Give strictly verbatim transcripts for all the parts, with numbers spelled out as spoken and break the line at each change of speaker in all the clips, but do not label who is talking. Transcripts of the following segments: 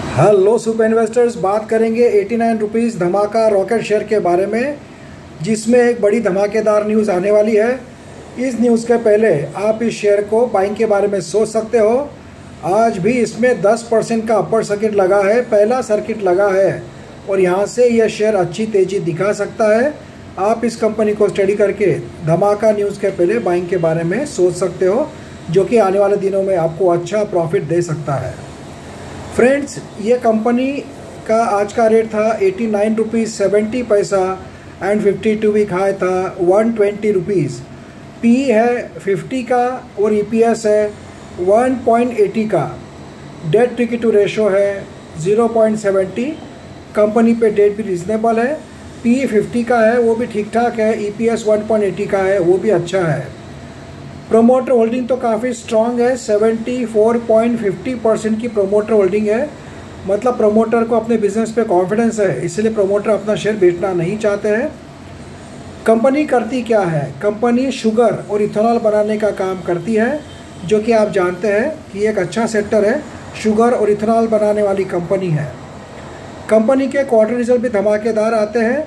Hello super investors, बात करेंगे eighty nine rupees धमाका रॉकेट शेयर के बारे में, जिसमें एक बड़ी धमाकेदार न्यूज़ आने वाली है। इस न्यूज़ के पहले आप इस शेयर को बाइंग के बारे में सोच सकते हो। आज भी इसमें दस परसेंट का अपर सर्किट लगा है, पहला सर्किट लगा है और यहाँ से यह शेयर अच्छी तेज़ी दिखा सकता है। आप इस कंपनी को स्टडी करके धमाका न्यूज़ के पहले बाइंग के बारे में सोच सकते हो, जो कि आने वाले दिनों में आपको अच्छा प्रॉफिट दे सकता है। फ्रेंड्स, ये कंपनी का आज का रेट था eighty nine rupees seventy paisa and fifty two week high था वन ट्वेंटी रुपीज़। पी है फिफ्टी का और ईपीएस है वन पॉइंट एटी का। डेट टू इक्विटी रेशो है ज़ीरो पॉइंट सेवेंटी। कंपनी पे डेट भी रीजनेबल है। पी फिफ्टी का है, वो भी ठीक ठाक है। ईपीएस वन पॉइंट एटी का है, वो भी अच्छा है। प्रोमोटर होल्डिंग तो काफ़ी स्ट्रांग है, seventy four point fifty percent की प्रोमोटर होल्डिंग है। मतलब प्रोमोटर को अपने बिजनेस पे कॉन्फिडेंस है, इसलिए प्रोमोटर अपना शेयर बेचना नहीं चाहते हैं। कंपनी करती क्या है? कंपनी शुगर और इथेनॉल बनाने का काम करती है, जो कि आप जानते हैं कि एक अच्छा सेक्टर है। शुगर और इथेनॉल बनाने वाली कंपनी है। कंपनी के क्वार्टर रिजल्ट भी धमाकेदार आते हैं।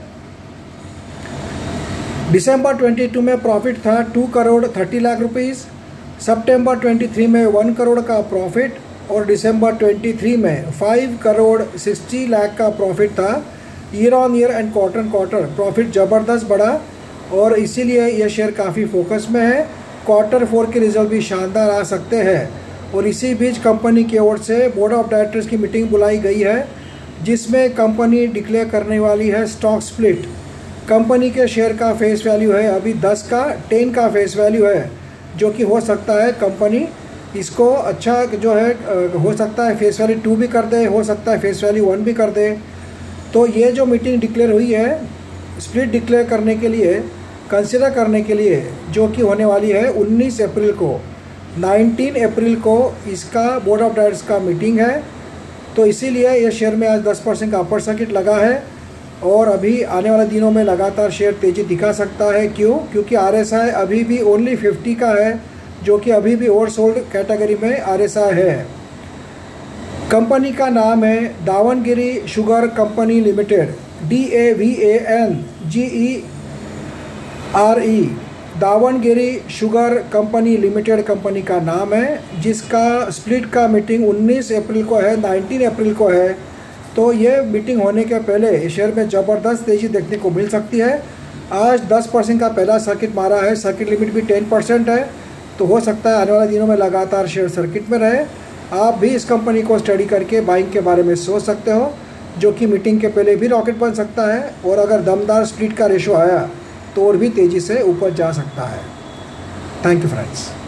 दिसंबर बाईस में प्रॉफिट था two crore thirty lakh rupees. सितंबर तेईस में वन करोड़ का प्रॉफिट और दिसंबर तेईस में फाइव करोड़ सिक्सटी लाख का प्रॉफिट था। Year on year and quarter and quarter profit ज़बरदस्त बढ़ा और इसीलिए यह शेयर काफ़ी फोकस में है। क्वार्टर फोर के रिजल्ट भी शानदार आ सकते हैं। और इसी बीच कंपनी की ओर से बोर्ड ऑफ डायरेक्टर्स की मीटिंग बुलाई गई है, जिसमें कंपनी डिक्लेयर करने वाली है स्टॉक स्प्लिट। कंपनी के शेयर का फेस वैल्यू है अभी दस का, टेन का फेस वैल्यू है, जो कि हो सकता है कंपनी इसको अच्छा जो है हो सकता है फेस वैल्यू टू भी कर दे, हो सकता है फेस वैल्यू वन भी कर दे। तो ये जो मीटिंग डिक्लेयर हुई है स्प्लिट डिक्लेयर करने के लिए, कंसिडर करने के लिए, जो कि होने वाली है उन्नीस अप्रैल को, नाइनटीन अप्रैल को इसका बोर्ड ऑफ डायरेक्टर्स का मीटिंग है। तो इसीलिए ये शेयर में आज दस परसेंट का अपर सर्किट लगा है और अभी आने वाले दिनों में लगातार शेयर तेज़ी दिखा सकता है। क्यों? क्योंकि आरएसआई अभी भी ओनली फिफ्टी का है, जो कि अभी भी ओवरसोल्ड कैटेगरी में आरएसआई है। कंपनी का नाम है Davangere sugar company limited, D A V A N G E R E. Davangere sugar company limited company का नाम है, जिसका स्प्लिट का मीटिंग उन्नीस अप्रैल को है, नाइनटीन अप्रैल को है। तो ये मीटिंग होने के पहले शेयर में ज़बरदस्त तेज़ी देखने को मिल सकती है। आज दस परसेंट का पहला सर्किट मारा है, सर्किट लिमिट भी टेन परसेंट है। तो हो सकता है आने वाले दिनों में लगातार शेयर सर्किट में रहे। आप भी इस कंपनी को स्टडी करके बाइंग के बारे में सोच सकते हो, जो कि मीटिंग के पहले भी रॉकेट बन सकता है और अगर दमदार स्प्लिट का रेशो आया तो और भी तेज़ी से ऊपर जा सकता है। Thank you friends.